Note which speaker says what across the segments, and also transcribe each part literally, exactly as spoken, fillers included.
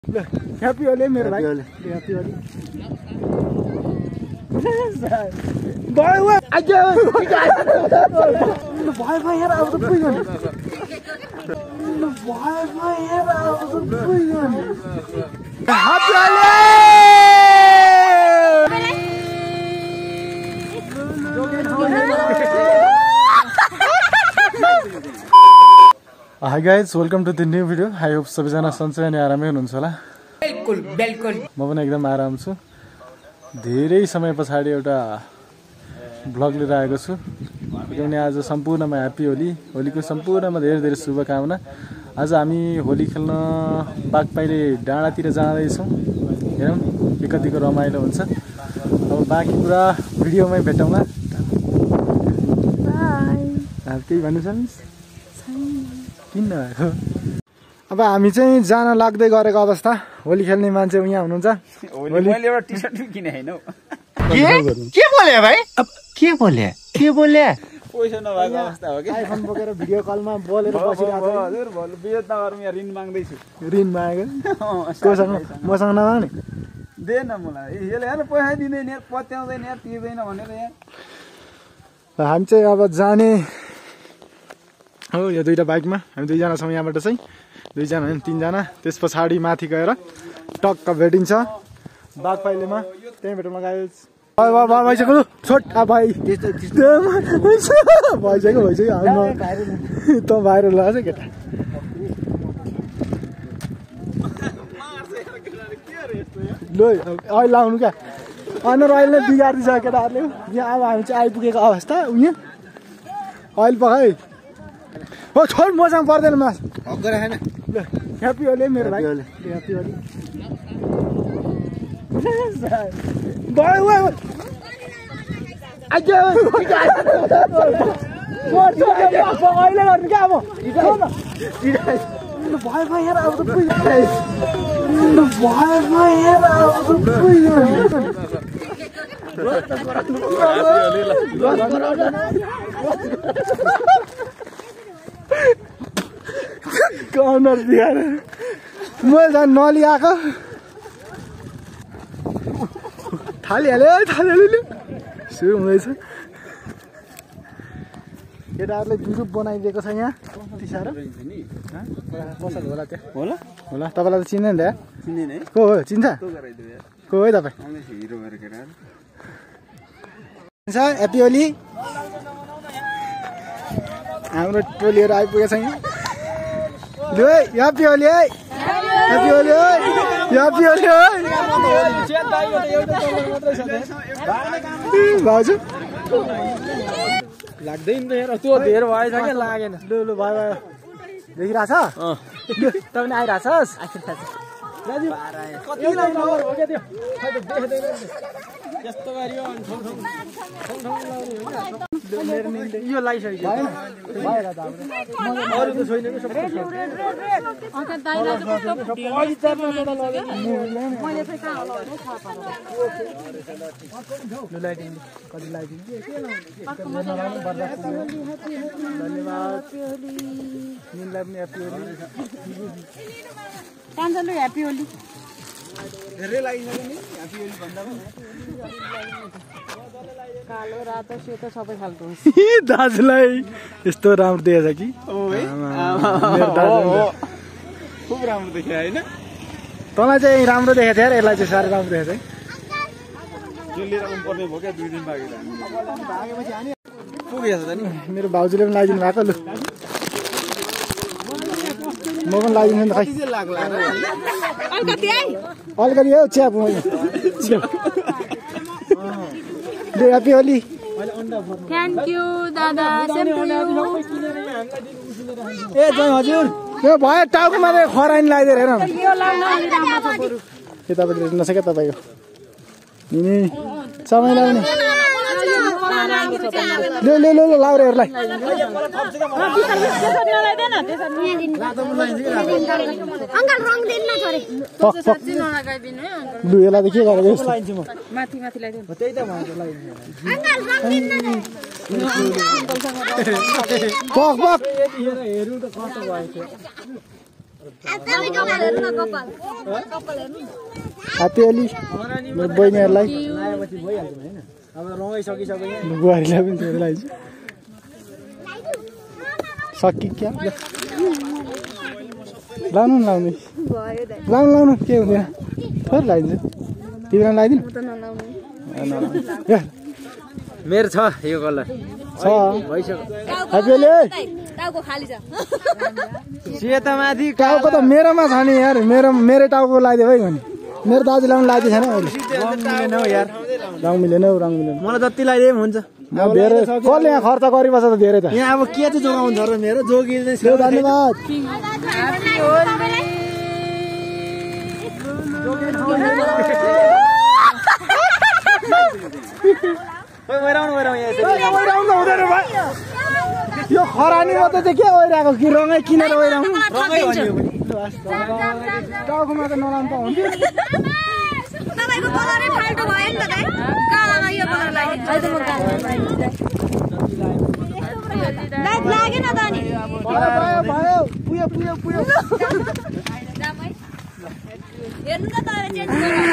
Speaker 1: Happy Holi मेरो भाइ Happy Holi Boy what aja Boy boy हेर अब त पुग्यो नि Boy boy हेर अब त पुग्यो नि Happy Holi Hi guys, welcome to the new video. I hope सबैजना सन्चै अनि आरामै हुनुहुन्छ होला।
Speaker 2: बिल्कुल बिल्कुल
Speaker 1: म पनि एकदम आराम छु। धेरै समय पछाडी एउटा भ्लग लिएर आएको छु। किनभने आज सम्पूर्णमा ह्यापी होली, होलीको सम्पूर्णमा धेरै धेरै शुभकामना। आज हामी होली खेल्न बागपाइले डाँडातिर जाँदै छौं। हेरौं के कतिको रमाइलो हुन्छ। अब बाँकी कुरा भिडियोमै भेटौँला। बाइ। अब केही भन्नु छ मिस? किन नआएको? अब हामी चाहिँ जान लाग्दै गरेको अवस्था। होली खेल्ने मान्छे यहाँ हुनुहुन्छ।
Speaker 2: होली मैले एउटा टी-शर्ट पनि किने हैन।
Speaker 3: के के बोले भाइ? अब के बोले? के बोले?
Speaker 2: पैसा नभएको अवस्था हो के?
Speaker 1: आइफोन बोकेर भिडियो कलमा बोलेर बसिरहेको छ।
Speaker 2: हजुर भल बियत नगरौँ यहाँ ऋण माग्दै छु।
Speaker 1: ऋण मागेको? कोसँग? मसँग नमाग्ने?
Speaker 2: दे न मलाई। यसले हैन पैसा दिँदैन यार, पत्याउँदैन यार, तिर्दैन भनेर यार।
Speaker 1: हामी चाहिँ अब जाने हो यो दुईटा बाइकमा। हामी दुईजना छौँ यहाँबाट चाहिँ। दुईजना होइन तीनजना। त्यस पछाडि माथि गएर टक्क भेटिन्छ बागपाइलेमा। त्यहीँ भेटौँला गाइस। भइसक्यो छोट भाइ भइसक्यो भइसक्यो त भाइरल लाग्छ केटा। ल अहिले लाउनु क्या अनुहार अहिले नै बिगारिदिन्छ केटाहरूले। यहाँ अब हामी चाहिँ आइपुगेको अवस्था उयो अहिले पखाइ हो छोड मसँग पर्दैन मास
Speaker 3: हगर हैन।
Speaker 1: ल ह्यापी होली मेरो भाइ ह्यापी होली बाइ वे आजा मोर छ अहिले गर्नु क्या अब भाइ भाइ हेर अब त पुग्यो भाइ भाइ हेर अब त पुग्यो कर्नर बिहार मैले झन् नलिआएको थालिहाल्यो थालिहाल्यो सुरु हुँदैछ। केटाहरूले ग्रुप बनाइदिएको छ यहाँ टी साह्रो पसल होला त्यहाँ होला होला। तपाईँलाई त चिन्दैन त
Speaker 2: चिन्दैन है?
Speaker 1: को हो चिन्छ? को हो तपाईँ?
Speaker 2: हिरो भएर केटा
Speaker 1: ह्याप्पी होली। हाम्रो टोलीहरू आइपुगेको छ यहाँ। लु है ह्याप्पी होली है ह्याप्पी होली है ह्याप्पी होली है भाउजू
Speaker 3: लाग्दैन त यार त्यो धेर भएछ के लागेन।
Speaker 1: लु लु भाइ भाइ देखिरहेछ? अँ तँ पनि आइरहेछस्? दाजु कति लाइन हो क्या त्यो
Speaker 3: यस्तो गरियो अनि ठाउँ ठाउँ
Speaker 1: यो लाइसक्यो भएर त हाम्रो अरू त छैन कि सबै लाइटिङ कति लाइटिङ धन्यवाद मिनलाई पनि ह्याप्पी होली
Speaker 4: कान्छाले ह्याप्पी होली
Speaker 2: धेरै लागिसक्यो नि ह्यापी होली भन्दा पनि।
Speaker 4: कालो रातो सेतो सबै खालको
Speaker 1: दाजुलाई यस्तो राम्रो देखेछ कि
Speaker 2: खुब राम्रो देख्यो होइन?
Speaker 1: तँलाई चाहिँ राम्रो देखेको थियो यसलाई चाहिँ साह्रै राम्रो देखेको छ
Speaker 2: जो लिएर आउनु पर्ने भयो क्या दुई दिन बाँकी पुगेछ त नि।
Speaker 1: मेरो भाउजूले पनि लगाइदिनु भएको। लु म पनि लगाइदिन्छु नि त खै अलिकति हो चिया ह्याप्पी होली।
Speaker 4: थ्याङ्क यू दादा
Speaker 1: ए जय हजुर यो भयो टाउकोमा खरानी लगाइदिएर हेर के तपाईँले हेर्नु नसक्यो तपाईँको नि समय लगाउने लु लु लु लाउरेहरूलाई लु यसलाई त के गरेको
Speaker 4: माथि माथि लगाइदिनु
Speaker 1: त्यही त पक पक ह्याप्पी होली मेरो बहिनीहरूलाई बुहारीलाई पनि छोडेर लगाइदिन्छु सकि क्या लाउनु न लाउनु लाउनु लाउनु के हुँदैन थोरै लगाइदिन्छु तिमीलाई लगाइदिनु
Speaker 2: मेरो छ यो कलर
Speaker 1: छ ह्याप्पी होली
Speaker 4: टाउको खाली छ
Speaker 2: सेता माथि
Speaker 1: टाउको त मेरोमा छ नि यार मेरो मेरै टाउको लगाइदियो है भने मेरो दाजुलाई पनि लगाइदिएको छैन अहिले
Speaker 2: मिलेन हौ यार
Speaker 1: रङ मिलेन हौ रङ मिलेन
Speaker 2: मलाई जति लगाइदिए पनि हुन्छ
Speaker 1: धेरै कसले यहाँ खर्च गरिबस्छ त धेरै त
Speaker 2: यहाँ अब के चाहिँ जोगाउँछ र मेरो जोगिँदै छ
Speaker 1: धन्यवाद यो खरानी मात्रै चाहिँ के ओइरहेको कि रङै किनेर ओइरहेको टाउकोमा त नलाउनु त हुन्थ्यो
Speaker 4: तपाईको कलरै फाल्टो भयो नि त गाई कालामा यो कलर लगाइदिन्छु म कालामा लाइट लागेन त नि
Speaker 1: भयो भयो पुयो पुयो पुयो
Speaker 4: हेर्नु त तपाईले चेन्ज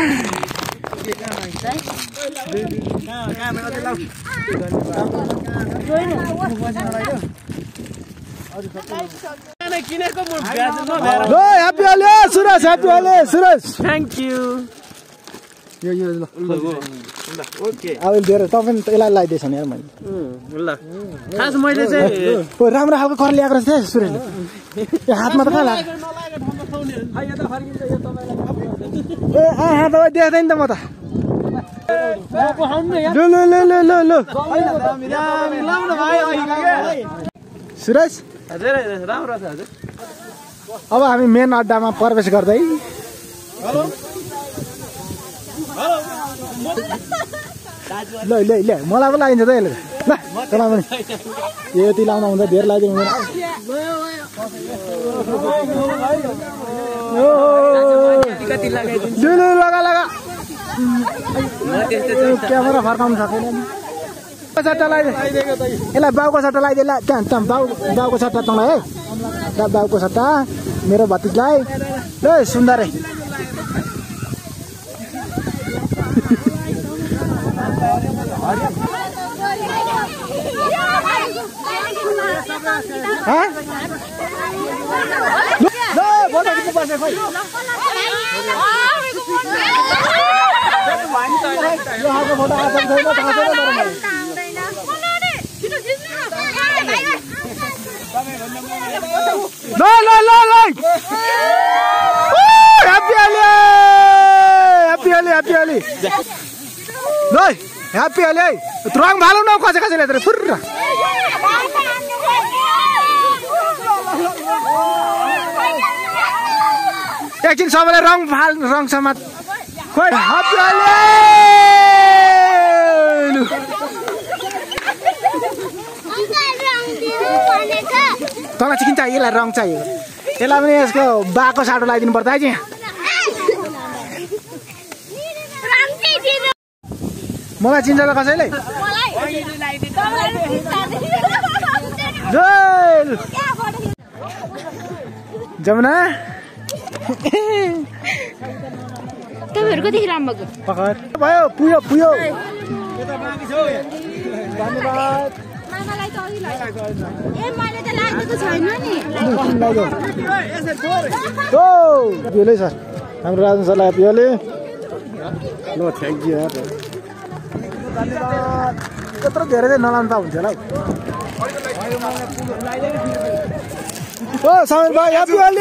Speaker 1: लो happy Holi Suraj happy Holi Suraj
Speaker 2: thank you
Speaker 1: यो यो ल
Speaker 2: ओके
Speaker 1: अब धेरै तपाईँ यसलाई लगाइदिएछ नि यार मैले
Speaker 2: ल खास मैले चाहिँ
Speaker 1: ओ राम्रो खालको कर ल्याएको रहेछ सुरजले यो हातमा त कहाँ लाग्यो ए आहा त देख्दैन त म त लु लु लु लु लु लु सुरज
Speaker 2: हजुर राम्रो छ हजुर
Speaker 1: अब हामी मेन अड्डामा प्रवेश गर्दै ल ल ल मलाई पनि लगाइन्छ त यसले ल तँलाई पनि यति लाउँदा हुन्छ धेरै लगाइदिनु हुँदैन लु लु लगा लगा क्यामेरा फर्काउनु सकेन सट्टा लगाइदिए यसलाई बाउको सट्टा लगाइदिए ल त्यहाँ त्यहाँ बाउ बाउको सट्टा तँलाई है ल बाउको सट्टा मेरो भतिजलाई ल सुन्दर है ल ल ल ल happy Holi happy Holi happy Holi ल ह्याप्पी होली रङ भालौ न कसै कसैले तर फुर्र एकछिन सबैलाई रङ फाल रङ समात खोइ ह्याप्पी होली तँलाई चाहिँ किन चाहियो यसलाई रङ चाहियो यसलाई पनि यसको बाको साटो लगाइदिनु पर्छ है चाहिँ मलाई चिन्छ त कसैले जमुना
Speaker 4: तपाईहरु कतिखेर राम्रो
Speaker 1: पकड भयो पुयो पुयो धन्यवाद
Speaker 4: मामालाई त अघि लाग्यो ए मैले त लागेको छैन नि
Speaker 1: ओ पियोले सर हाम्रो राजन सरलाई पियोले लो थ्याङ्क यू यार धन्यवाद त्यत्रो धेरै चाहिँ नलाउनु त हुन्छ होला ओ समीर भाइ ह्याप्पी होली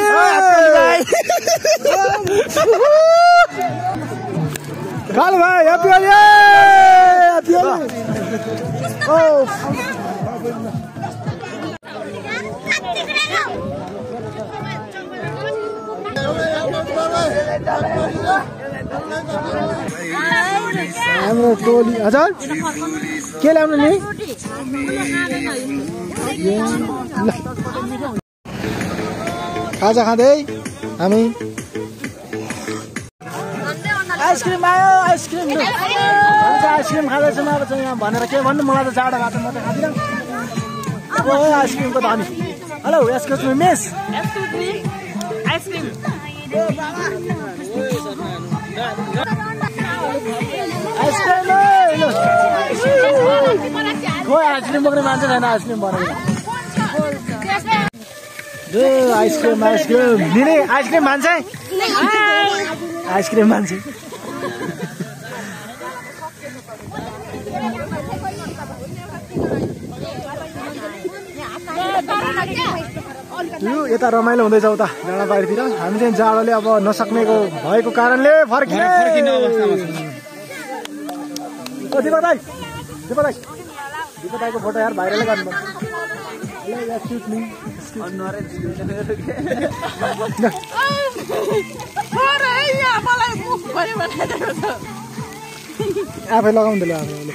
Speaker 1: काल भाइ ह्याप्पी होली ह्याप्पी होली ओ हाम्रो टोली हजुर के ल्याउनु नि खाजा खाँदै हामी आइसक्रिम आयो आइसक्रिम आइसक्रिम खाँदैछौँ अब चाहिँ यहाँ भनेर के भन्नु मलाई त जाडो भएको म त खाँदिनँ ओ आइसक्रिमको धनी हेलो यसको मिस
Speaker 4: आइसक्रिम
Speaker 1: आइसक्रिम बोक्ने मान्छे छैन आइसक्रिम बनाएर आइसक्रिम आइसक्रिम दिने आइसक्रिम मान्छे आइसक्रिम मान्छे यो यता रमाइलो हुँदैछ उता डाँडा बारीतिर हामी चाहिँ जाडोले अब नसक्नेको भएको कारणले फर्किने दिपक दाई दिपक दाई दिपक दाईको फोटो यार भाइरल गर्नु आफै लगाउँदै आफैले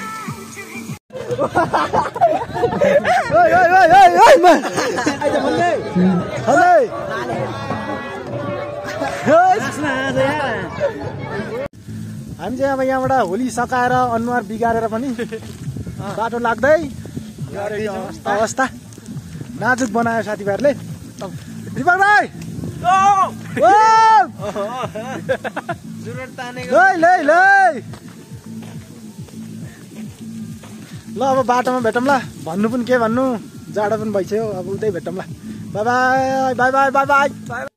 Speaker 1: हामी चाहिँ अब यहाँबाट होली सकाएर अनुहार बिगारेर पनि बाटो लाग्दै अवस्था नाजुक बनायो साथीभाइहरूले दिपक भाइ ल अब बाटोमा भेटौँला भन्नु पनि के भन्नु जाडो पनि भइसक्यो अब उतै भेटौँला bye bye bye bye bye by